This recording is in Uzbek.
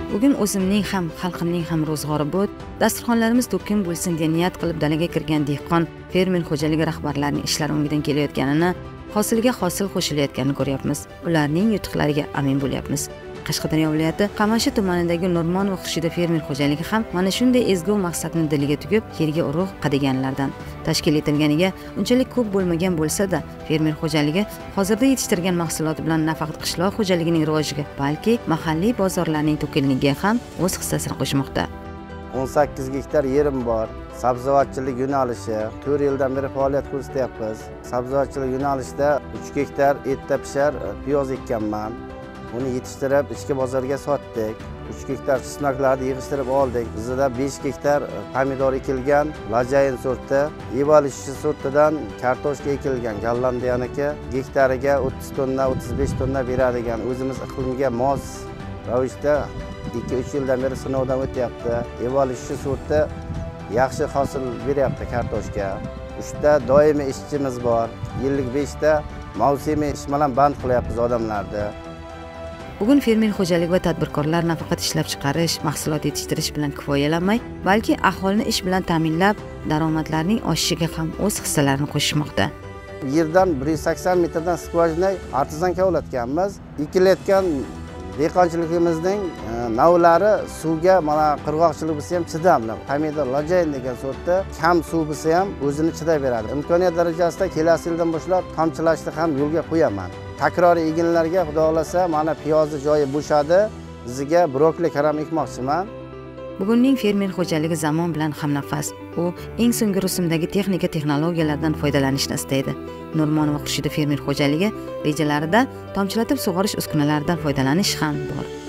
Bugun o'zimning ham, xalqimning ham ro'zg'ori bu, dasturxonlarimiz to'kin bo'lsin deya niyat qilib dalaga kirgan dehqon, fermer xo'jaligi rahbarlarining ishlari o'ngidan kelayotganini, hosiliga hosil qo'shilayotganini ko'ryapmiz. Ularning yutuqlariga amin bo'lyapmiz. Qashqadaryo viloyati Qamashi tumanidagi Nurmon va Xushida fermer xo'jaligi ham mana shunday ezgu maqsadni diliga tugib, yerga urug' qadiganlardan. Tashkil etilganiga unchalik ko'p bo'lmagan bo'lsa-da, fermer xo'jaligi hozirda yetishtirgan mahsuloti bilan nafaqat qishloq xo'jaligining rivojiga, balki mahalliy bozorlarning to'kinligiga ham o'z hissasini qo'shmoqda. 18 gektar yerim bor. Sabzavotchilik yo'nalishi 4 yildan beri faoliyat ko'rsatyapmiz. Sabzavotchilik yo'nalishida 3 gektar etda pishar piyoz ekkanman. Uni yetishtirib ichki bozorga sotdik. 3 gektar chesnaklarni yig'ishtirib oldik. Bizda 5 gektar pomidor ekilgan, lajayin sorti, evalishi sortidan kartoshka ekilgan, Gollandiyaniki gektariga 30 tonna, 35 tonna beradigan, o'zimiz iqlimga mos ravishda 2-3 yildan beri sinovdan o'tyapti. Evalishi sorti yaxshi hosil beryapti kartoshka. 3 ta doimiy ishchimiz bor. Yillik 5 ta mavsumiy ish bilan band qilyapmiz odamlarni. Bugun fermer xo'jalik va tadbirkorlar nafaqat ishlab chiqarish, mahsulot yetishtirish bilan kifoyalanmay, balki aholini ish bilan ta'minlab, daromadlarning oshishiga ham o'z hissalarini qo'shishmoqda. Yerdan 180 metrdan skvajna artizan kavlatganmiz. Ekilayotgan dehqonchiligimizning navlari suvga, mana qirg'oqchilik bo'lsa ham chidamli. Pomidor lajayin degan sortda kam suv bo'lsa ham o'zini chidaveradi. Imkoniyat darajasida kelasi yildan boshlab tomchilashni ham yo'lga qo'yaman. Takroriy eginlarga xudo xolasa mana piyozni joyi bo'shadi. Bizga brokoli karam ekmoqchiman. Bugunning fermer xo'jaligi zamon bilan hamnafas. U eng so'nggi rusumdagi texnika texnologiyalardan foydalanishni istaydi. Nurmon va Xushida fermer xo'jaligi rejalarida tomchilatib sug'orish uskunalaridan foydalanish ham bor.